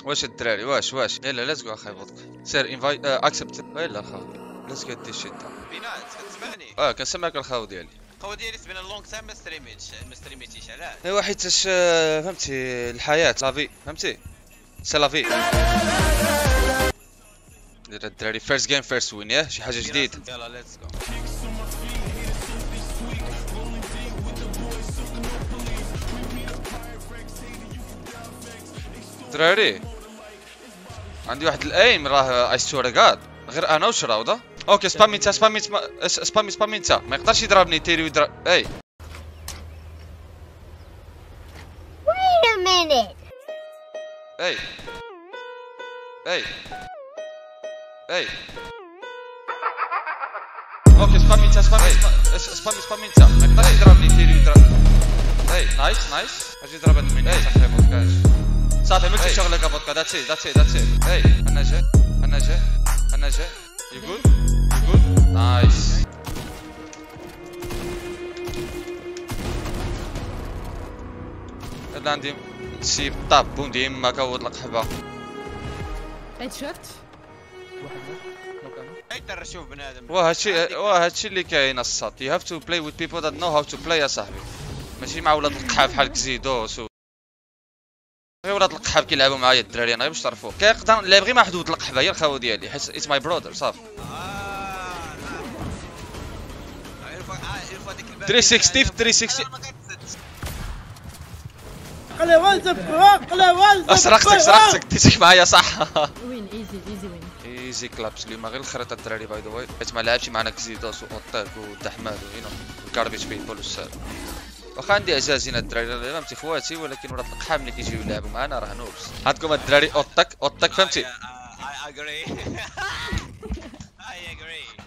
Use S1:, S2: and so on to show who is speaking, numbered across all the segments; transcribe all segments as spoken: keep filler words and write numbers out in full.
S1: واش الدراري واش واش يلا ليتس جو اخاي فودك سير انفايت اكسبت يلا الخاو ليتس جو دي شيت
S2: بينات كتسمعني؟
S1: اه كنسمعك الخاو ديالي
S2: الخاو ديالي سبنا لونغ تايم ما ستريميتش ما ستريميتيش علاه
S1: ايوا حيتاش فهمتي الحياه لافي فهمتي سي لافي الدراري فيرست جيم فيرست وين ياه شي حاجه جديده
S2: يلا ليتس جو
S1: دراري عندي واحد الايم راه اي ستور غاد غير انا وش راوضه اوكي سبامينتا سبامينتا سبامي سبامينتا ما يقدرش يضربني تيري ويضرب اي
S3: Wait a minute.
S1: اي اي اي اوكي سبامينتا سبامي سبامي سبامينتا ما يقدرش يضربني تيري ويضرب اي نايس نايس اجي يضرب من اي صافي بودكاش صافي ملتي شغلك بودكا داتسي داتسي داتسي اي انا جاي انا جاي انا جاي يقول يقول نايس هذا عندي شي طاب ديما كوضلق حبه
S4: هيد شفت
S2: هيدا شوف بنادم
S1: واه هادشي واه هادشي اللي كاين الصاد you have to play with people that know how to play يا صاحبي ماشي مع ولاد القحاب بحال كزيدوس و غير ولاد القحاب كيلعبوا معايا الدراري انا غير باش تعرفوا كيقدر لا بغي ما واحد ولد القحبه هي الخاوه ديالي حيت اتس ماي برودر صافي ثلاثمية وستين في ثلاثمية وستين
S5: قلي والزب قلي والزب
S1: سرقتك سرقتك ديتك معايا صح
S4: وين ايزي ايزي وين
S1: ايزي كلابس اليوم غير الخريطه الدراري باي ذا واي حيت ما لعبش معنا كزيدوس واوتاك ودحماد وهنا الكاربيج بيبول والسال واخا عندي اعزازين الدراري فهمتي خواتي ولكن ولاد القحام اللي كيجيو يلعبوا معنا راه نوبس عندكم الدراري اوتاك اوتاك فهمتي
S2: I agree I agree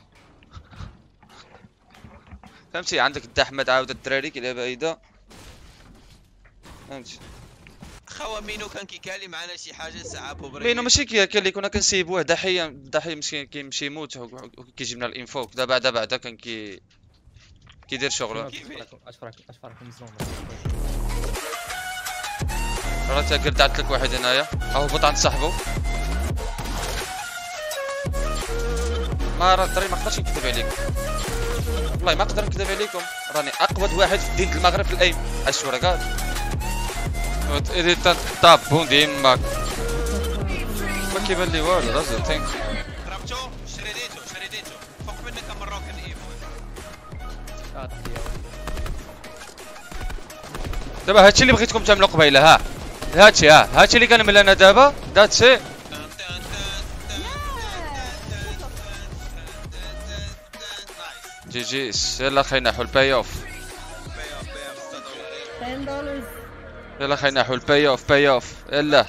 S1: فهمتي عندك الدحماد عاود الدراري كيلعب ايدا فهمتي
S2: خوا مينو كان كيكالي معنا شي حاجه ساعه بوبري
S1: مينو ماشي كي اللي كنا كنسيبوه ضحيه ضحيه مسكين كيمشي يموت وكيجيب لنا الانفو دابا بعدا بعدا كان كي كيدير شغله
S6: اشفرك اشفرك مزروم
S1: راه تا قردعت لك واحد هنايا هبط عند صاحبو ما راه الدري ما قدرش يكذب عليك والله ما نقدر نكذب عليكم راني اقبض واحد في مدينه المغرب في الايم الشورى كاع اديت طاب بون ديما ما كيبان لي والو رازل ثانك
S2: ضربتو شريديتو شريديتو فوق منك مروكن ايفون
S1: دابا هادشي اللي بغيتكم تعملوا قبيله ها هادشي ها هادشي اللي كنعمل انا دابا داتسي جي جي يلا خاي نحو الباي اوف
S4: عشرة دولار
S1: يلا خاي نحو الباي اوف باي اوف يلا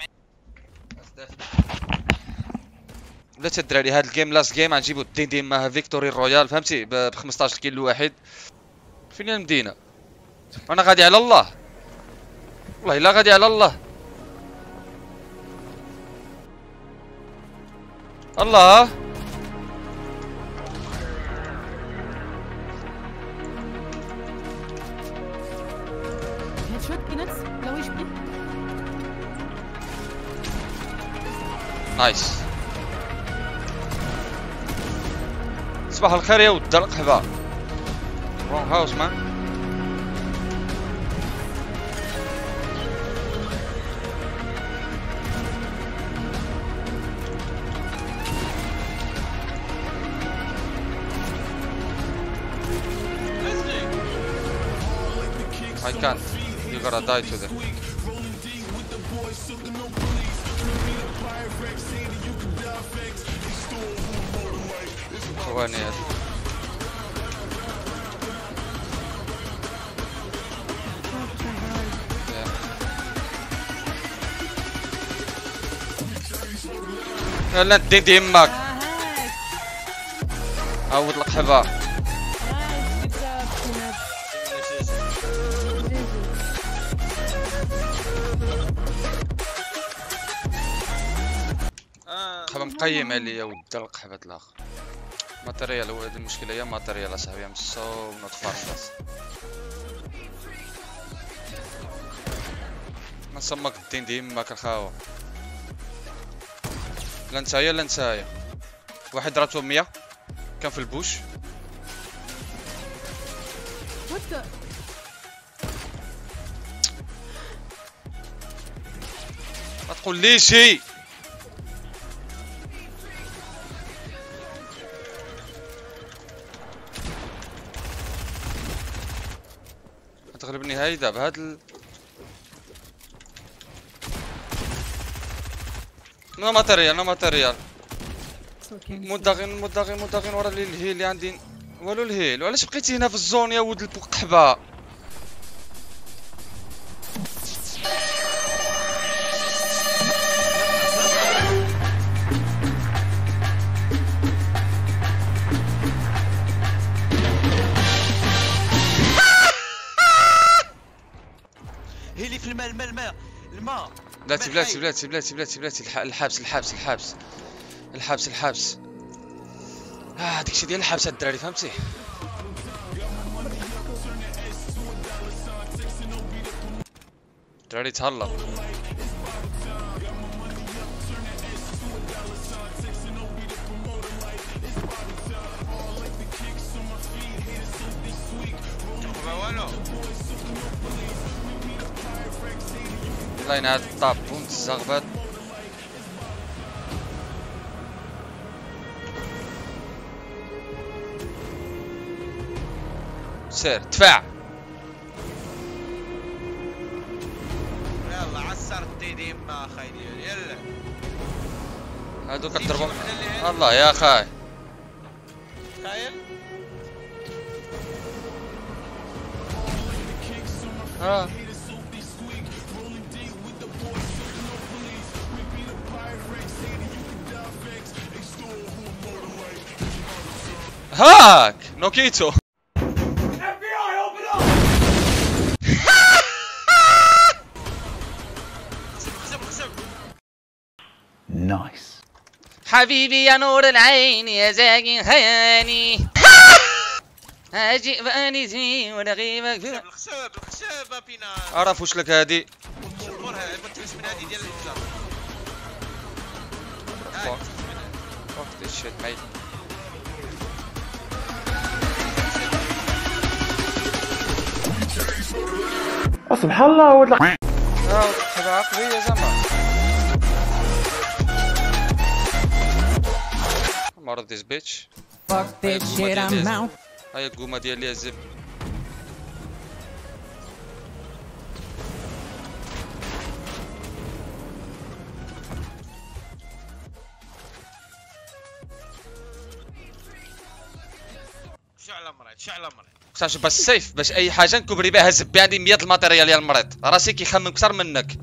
S1: بلاتي الدراري هاد الجيم لاست جيم غنجيبو الدين ديما فيكتوري رويال فهمتي ب خمسطاش كيلو واحد فين المدينه انا غادي على الله والله الا غادي على الله الله
S4: هيد شوت بيناتس لو ايش بي
S1: نايس صباح الخير يا ود القحبه رونغ هاوس مان I can't. You gotta die to them. ثواني هذه. يلا ندي ديماك. عاود القحبة. قحبة مقيمة عليا ود القحبة الاخر ماتريال هو هذه المشكلة هي ماتريال اصاحبي ام سو نوت فارملس ما سماك الدين ديما كنخاوة لا نتايا لا نتايا. واحد ضربته مية كان في البوش.
S4: What the?
S1: ما تقول لي شي. تغلبني هيدا بهاد ال... نو ماتيريال نو ماتيريال. مدغن مدغن مدغن ورا لي الهيل اللي عندي. والو الهيل. وعلاش بقيتي هنا في الزون يا ولد القحبه؟
S2: هي اللي في الماء الماء الماء الماء.
S1: بلاتي بلاتي بلاتي بلاتي بلاتي بلاتي الحبس الحبس الحبس الحبس الحبس. اه داكشي ديال الحبس هاد الدراري فهمتي. الدراري تهلا. الله ينعاد الطاب بونت الزغبات. سير دفاع.
S2: يلا عسر الديدي ما خايدين يلا.
S1: هادو كضربهم. الله يا خاي.
S2: خايل؟
S1: ها هاك نوكيتو.
S7: نايس.
S1: حبيبي يا نور العين يا زاكي خياني. اجي باني زي ورغيبك في
S2: الخشب الخشب بينا.
S1: اعرف واش لك هادي.
S2: شوفوها بتلبس من هذه ديال البزاف.
S1: Fuck this shit, mate.
S7: سبحان الله ولد.
S1: اه حاجة عقلية زعما. مرض this bitch.
S8: Fuck this shit, I'm out.
S1: هاي القومة ديالي الزب.
S2: شعل مريض شعل مريض.
S1: خصهاش باش السيف باش اي حاجه نكبري بها زبي عندي مية الماتيريال ديال المريض راسي كيخمم اكثر منك.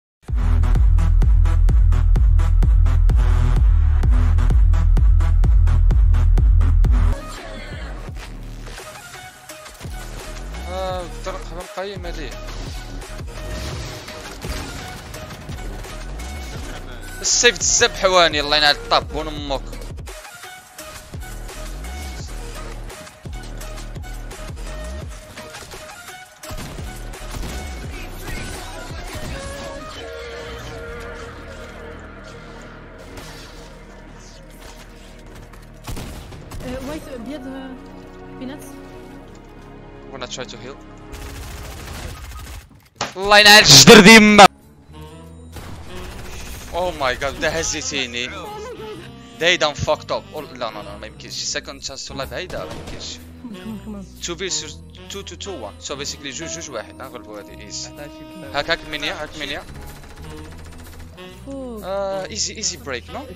S1: اه الطرق مقيم هادي. السيف تزب حواني الله ينعل الطاب بون امك.
S4: White beard peanuts.
S1: I'm gonna try to heal. الله ينعل الجدر ديما. Oh my god ده هزيتيني. They done fucked up. لا لا لا ما يمكنش. Second chance to life هيدا ما يمكنش. two versus two to two one. So basically جوج جوج واحد نغلبوا هادي ايزي. هاك هاك منيا هاك منيا. آه ايزي ايزي بريك نو؟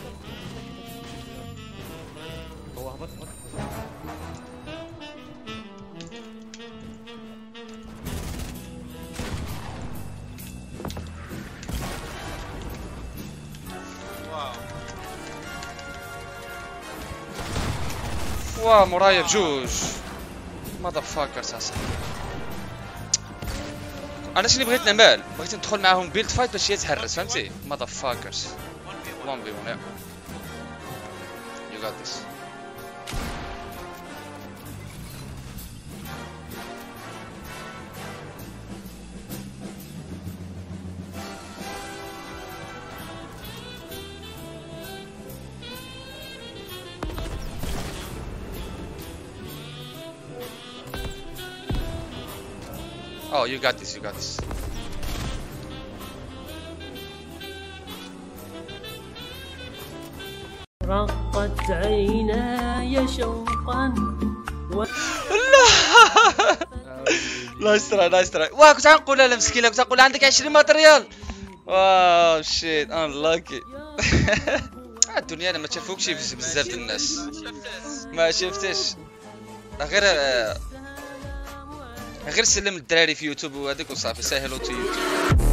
S6: هو هبط هبط.
S1: واو مرايا بجوج. ماذا فاكرز هسا. انا شنو بغيت نعمل؟ بغيت ندخل معاهم بيلد فايت باش يتهرس فهمتي؟ ماذا فاكرز. one v one yeah. You got this. Oh, you got this, you got this.
S5: رقت عيناي شوقا
S1: نايس تراي نايس تراي. واه كنت غنقول لها مسكينه، كنت غنقول عندك عشرين ماتريال. واو شيت انلاكي. الدنيا انا ما تشافوكش بزاف د الناس، ما شفتش غير غير سلم الدراري في يوتيوب وهذيك وصافي ساهل اوتو يوتيوب.